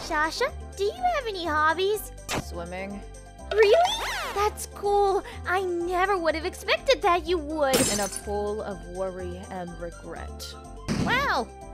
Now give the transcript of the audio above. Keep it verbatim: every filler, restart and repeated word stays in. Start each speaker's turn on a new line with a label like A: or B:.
A: Sasha, do you have any hobbies?
B: Swimming.
A: Really? That's cool. I never would have expected that you would.
B: In a pool of worry and regret.
A: Wow,